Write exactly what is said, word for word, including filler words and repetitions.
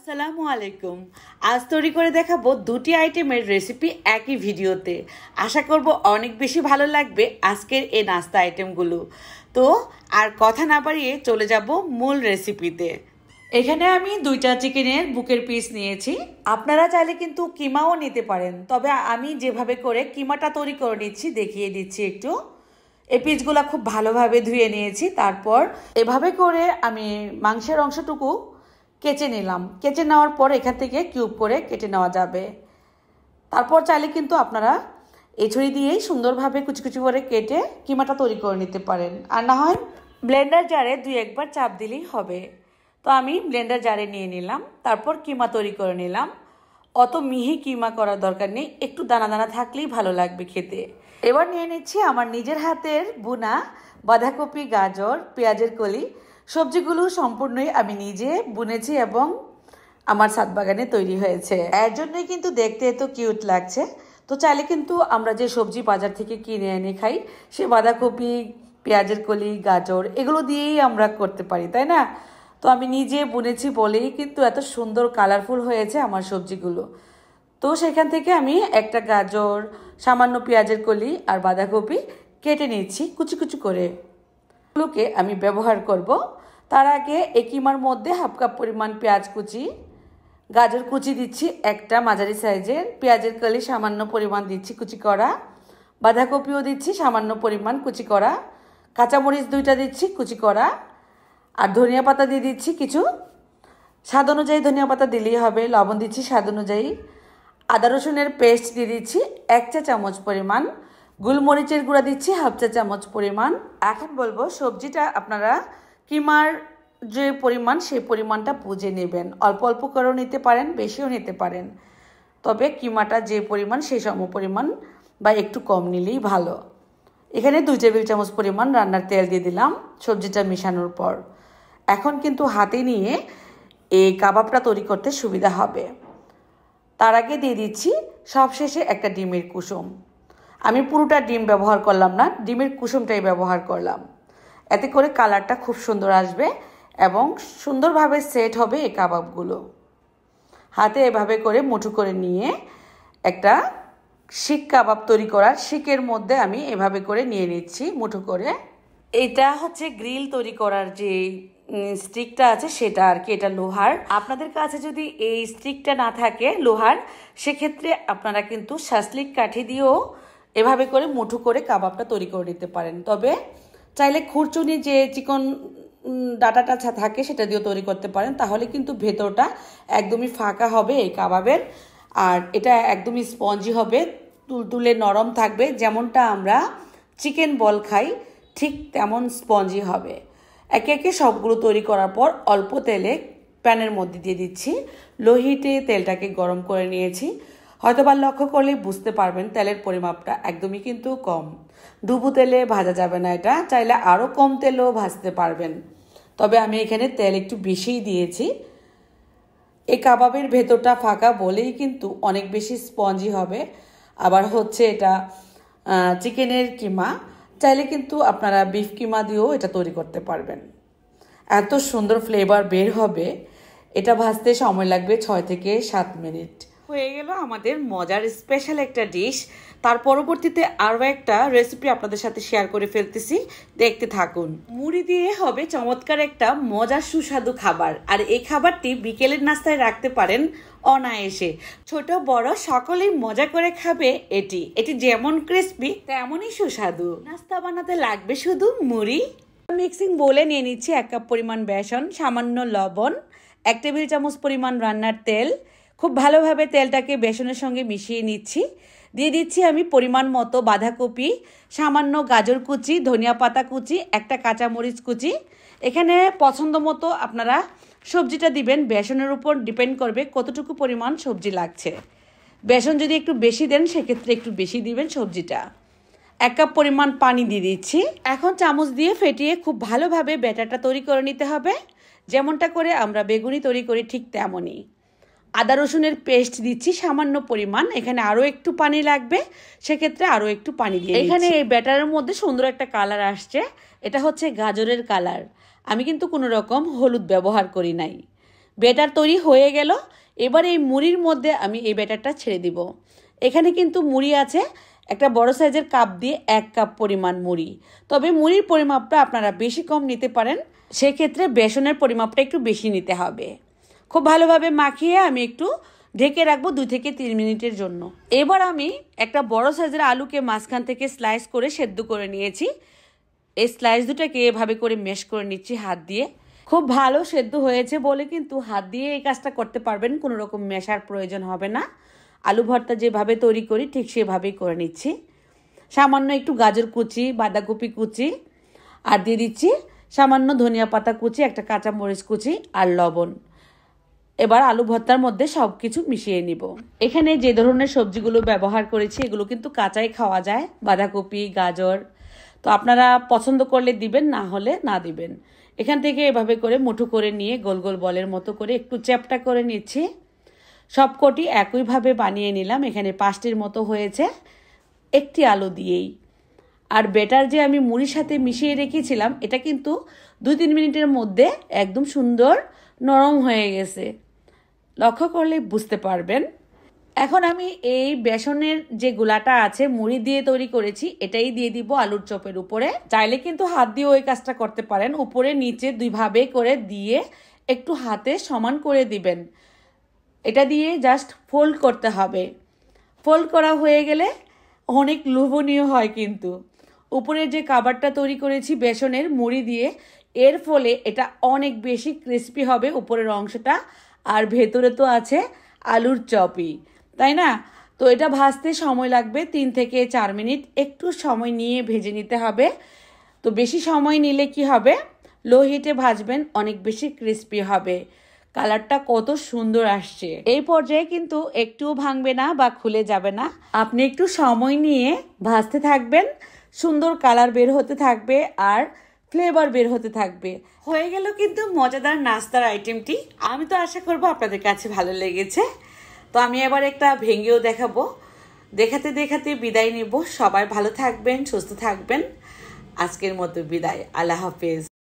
আসসালামু আলাইকুম। আজ তৈরি করে দেখাবো দুটি আইটেমের রেসিপি একই ভিডিওতে। আশা করব অনেক বেশি ভালো লাগবে আজকের এই নাস্তা আইটেমগুলো। তো আর কথা না বাড়িয়ে চলে যাব মূল রেসিপিতে। এখানে আমি দুইটা চিকেনের বুকের পিস নিয়েছি। আপনারা চাইলে কিন্তু কিমাও নিতে পারেন, তবে আমি যেভাবে করে কিমাটা তৈরি করে নিচ্ছি দেখিয়ে দিচ্ছি একটু। এই পিসগুলো খুব ভালোভাবে ধুয়ে নিয়েছি, তারপর এভাবে করে আমি মাংসের অংশটুকু কেচে নিলাম। কেচে নেওয়ার পর এখান থেকে কিউব করে কেটে নেওয়া যাবে। তারপর চাইলে কিন্তু আপনারা এই ছুরি দিয়েই সুন্দরভাবে কুচি কুচি করে কেটে কিমাটা তৈরি করে নিতে পারেন, আর না হয় ব্লেন্ডার জারে দুই একবার চাপ দিলেই হবে। তো আমি ব্লেন্ডার জারে নিয়ে নিলাম, তারপর কিমা তৈরি করে নিলাম। অত মিহি কিমা করার দরকার নেই, একটু দানা দানা থাকলেই ভালো লাগবে খেতে। এবার নিয়ে নিচ্ছি আমার নিজের হাতের বুনা বাঁধাকপি, গাজর, পেঁয়াজের কলি। সবজিগুলো সম্পূর্ণই আমি নিজে বুনেছি এবং আমার ছাদ বাগানে তৈরি হয়েছে। এর জন্যই কিন্তু দেখতে এত কিউট লাগছে। তো চাইলে কিন্তু আমরা যে সবজি বাজার থেকে কিনে এনে খাই, সে বাঁধাকপি, পেঁয়াজের কলি, গাজর এগুলো দিয়েই আমরা করতে পারি, তাই না? তো আমি নিজে বুনেছি বলেই কিন্তু এত সুন্দর কালারফুল হয়েছে আমার সবজিগুলো। তো সেখান থেকে আমি একটা গাজর, সামান্য পেঁয়াজের কলি আর বাঁধাকপি কেটে নিচ্ছি কুচি কুচি করে। এগুলোকে আমি ব্যবহার করব। তার আগে এই কিমার মধ্যে হাফ কাপ পরিমাণ পেঁয়াজ কুচি, গাজর কুচি দিচ্ছি একটা মাঝারি সাইজের, পেঁয়াজের কলি সামান্য পরিমাণ দিচ্ছি কুচি করা, বাঁধাকপিও দিচ্ছি সামান্য পরিমাণ কুচি করা, কাঁচামরিচ দুইটা দিচ্ছি কুচি করা, আর ধনিয়া পাতা দিয়ে দিচ্ছি কিছু। স্বাদ অনুযায়ী ধনিয়া পাতা দিলেই হবে। লবণ দিচ্ছি স্বাদ অনুযায়ী। আদা রসুনের পেস্ট দিয়ে দিচ্ছি এক চা চামচ পরিমাণ। গোলমরিচের গুঁড়া দিচ্ছি হাফ চা চামচ পরিমাণ। এখন বলবো সবজিটা আপনারা কিমার যে পরিমাণ সেই পরিমাণটা বুঝে নেবেন। অল্প অল্প করেও নিতে পারেন, বেশিও নিতে পারেন, তবে কিমাটা যে পরিমাণ সেই সম পরিমাণ বা একটু কম নিলেই ভালো। এখানে দুই টেবিল চামচ পরিমাণ রান্নার তেল দিয়ে দিলাম সবজিটা মেশানোর পর। এখন কিন্তু হাতে নিয়ে এই কাবাবটা তৈরি করতে সুবিধা হবে। তার আগে দিয়ে দিচ্ছি সবশেষে একটা ডিমের কুসুম। আমি পুরোটা ডিম ব্যবহার করলাম না, ডিমের কুসুমটাই ব্যবহার করলাম। এতে করে কালারটা খুব সুন্দর আসবে এবং সুন্দরভাবে সেট হবে এই কাবাবগুলো। হাতে এভাবে করে মুঠো করে নিয়ে একটা শিক কাবাব তৈরি করার শিকের মধ্যে আমি এভাবে করে নিয়ে নিচ্ছি মুঠো করে। এটা হচ্ছে গ্রিল তৈরি করার যে স্টিকটা আছে সেটা আর কি, এটা লোহার। আপনাদের কাছে যদি এই স্টিকটা না থাকে লোহার, সেক্ষেত্রে আপনারা কিন্তু শাসলিক কাঠি দিয়েও এভাবে করে মুঠো করে কাবাবটা তৈরি করে নিতে পারেন। তবে চাইলে খুরচুনি যে চিকন ডাটাটা থাকে সেটা দিয়েও তৈরি করতে পারেন, তাহলে কিন্তু ভেতরটা একদমই ফাঁকা হবে এই কাবাবের, আর এটা একদমই স্পঞ্জি হবে, তুলতুলে নরম থাকবে। যেমনটা আমরা চিকেন বল খাই ঠিক তেমন স্পঞ্জি হবে। একে একে সবগুলো তৈরি করার পর অল্প তেলে প্যানের মধ্যে দিয়ে দিচ্ছি। লো হিটে তেলটাকে গরম করে নিয়েছি। হয়তোবা লক্ষ্য করলেই বুঝতে পারবেন তেলের পরিমাপটা একদমই কিন্তু কম। ডুবো তেলে ভাজা যাবে না, এটা চাইলে আরও কম তেলেও ভাজতে পারবেন, তবে আমি এখানে তেল একটু বেশিই দিয়েছি। এই কাবাবের ভেতরটা ফাঁকা বলেই কিন্তু অনেক বেশি স্পঞ্জি হবে। আবার হচ্ছে এটা চিকেনের কিমা, চাইলে কিন্তু আপনারা বিফ কিমা দিয়েও এটা তৈরি করতে পারবেন। এত সুন্দর ফ্লেভার বের হবে। এটা ভাজতে সময় লাগবে ছয় থেকে সাত মিনিট। হয়ে গেল আমাদের মজার স্পেশাল একটা ডিশ। তার পরবর্তীতে আরও একটা রেসিপি আপনাদের সাথে শেয়ার করে ফেলতেছি, দেখতে থাকুন। মুড়ি দিয়ে হবে চমৎকার একটা মজার সুস্বাদু খাবার, আর এই খাবারটি বিকেলের নাস্তায় রাখতে পারেন অনায়াসে। ছোট বড় সকলেই মজা করে খাবে এটি। এটি যেমন ক্রিস্পি তেমনই সুস্বাদু। নাস্তা বানাতে লাগবে শুধু মুড়ি। মিক্সিং বোলে নিয়ে নিচ্ছি এক কাপ পরিমাণ বেসন, সামান্য লবণ, এক টেবিল চামচ পরিমাণ রান্নার তেল। খুব ভালোভাবে তেলটাকে বেসনের সঙ্গে মিশিয়ে নিচ্ছি। দিয়ে দিচ্ছি আমি পরিমাণ মতো বাঁধাকপি, সামান্য গাজর কুচি, ধনিয়া পাতা কুচি, একটা কাঁচামরিচ কুচি। এখানে পছন্দ মতো আপনারা সবজিটা দিবেন, বেসনের উপর ডিপেন্ড করবে কতটুকু পরিমাণ সবজি লাগছে। বেসন যদি একটু বেশি দেন সেক্ষেত্রে একটু বেশি দিবেন সবজিটা। এক কাপ পরিমাণ পানি দিয়ে দিচ্ছি। এখন চামচ দিয়ে ফেটিয়ে খুব ভালোভাবে ব্যাটারটা তৈরি করে নিতে হবে, যেমনটা করে আমরা বেগুনি তৈরি করি ঠিক তেমনই। আদা রসুনের পেস্ট দিচ্ছি সামান্য পরিমাণ, এখানে আরও একটু পানি লাগবে, সেক্ষেত্রে আরও একটু পানি দিয়ে এখানে এই ব্যাটারের মধ্যে সুন্দর একটা কালার আসছে, এটা হচ্ছে গাজরের কালার। আমি কিন্তু কোনো রকম হলুদ ব্যবহার করি নাই। ব্যাটার তৈরি হয়ে গেল। এবার এই মুড়ির মধ্যে আমি এই ব্যাটারটা ছেড়ে দিব। এখানে কিন্তু মুড়ি আছে একটা বড় সাইজের কাপ দিয়ে এক কাপ পরিমাণ মুড়ি। তবে মুড়ির পরিমাপটা আপনারা বেশি কম নিতে পারেন, সেক্ষেত্রে বেসনের পরিমাপটা একটু বেশি নিতে হবে। খুব ভালোভাবে মাখিয়ে আমি একটু ঢেকে রাখবো দুই থেকে তিন মিনিটের জন্য। এবার আমি একটা বড় সাইজের আলুকে মাঝখান থেকে স্লাইস করে সেদ্ধ করে নিয়েছি। এই স্লাইস দুটাকে এভাবে করে মেশ করে নিচ্ছি হাত দিয়ে। খুব ভালো সেদ্ধ হয়েছে বলে কিন্তু হাত দিয়ে এই কাজটা করতে পারবেন, কোনো রকম মেশার প্রয়োজন হবে না। আলু ভর্তা যেভাবে তৈরি করি ঠিক সেভাবেই করে নিচ্ছি। সামান্য একটু গাজর কুচি, বাঁধাকপি কুচি আর দিয়ে দিচ্ছি সামান্য ধনিয়া পাতা কুচি, একটা কাঁচামরিচ কুচি আর লবণ। এবার আলু ভর্তার মধ্যে সব কিছু মিশিয়ে নিব। এখানে যে ধরনের সবজিগুলো ব্যবহার করেছি এগুলো কিন্তু কাঁচাই খাওয়া যায়, বাঁধাকপি, গাজর। তো আপনারা পছন্দ করলে দিবেন, না হলে না দিবেন। এখান থেকে এভাবে করে মুঠো করে নিয়ে গোল গোল বলের মতো করে একটু চ্যাপটা করে নিচ্ছি। সবকটি একইভাবে বানিয়ে নিলাম। এখানে পাঁচটির মতো হয়েছে একটি আলু দিয়েই। আর ব্যাটার যে আমি মুড়ির সাথে মিশিয়ে রেখেছিলাম এটা কিন্তু দুই তিন মিনিটের মধ্যে একদম সুন্দর নরম হয়ে গেছে, লক্ষ্য করলে বুঝতে পারবেন। এখন আমি এই বেসনের যে গুলাটা আছে মুড়ি দিয়ে তৈরি করেছি এটাই দিয়ে দিব আলুর চপের উপরে। চাইলে কিন্তু হাত দিয়ে ওই কাজটা করতে পারেন, উপরে নিচে দুইভাবে করে দিয়ে একটু হাতে সমান করে দিবেন। এটা দিয়ে জাস্ট ফোল্ড করতে হবে। ফোল্ড করা হয়ে গেলে অনেক লোভনীয় হয় কিন্তু। উপরে যে কাবারটা তৈরি করেছি বেসনের মুড়ি দিয়ে, এর ফলে এটা অনেক বেশি ক্রিস্পি হবে উপরের অংশটা, আর ভেতরে তো আছে আলুর চপই, তাই না? তো এটা ভাজতে সময় লাগবে তিন থেকে চার মিনিট। একটু সময় নিয়ে ভেজে নিতে হবে। তো বেশি সময় নিলে কি হবে, লো হিটে ভাজবেন, অনেক বেশি ক্রিস্পি হবে। কালারটা কত সুন্দর আসছে। এই পর্যায়ে কিন্তু একটুও ভাঙবে না বা খুলে যাবে না। আপনি একটু সময় নিয়ে ভাজতে থাকবেন, সুন্দর কালার বের হতে থাকবে আর ফ্লেভার বের হতে থাকবে। হয়ে গেল কিন্তু মজাদার নাস্তার আইটেমটি। আমি তো আশা করবো আপনাদের কাছে ভালো লেগেছে। তো আমি এবার একটা ভেঙেও দেখাবো। দেখাতে দেখাতে বিদায় নিব। সবাই ভালো থাকবেন, সুস্থ থাকবেন। আজকের মতো বিদায়। আল্লাহ হাফেজ।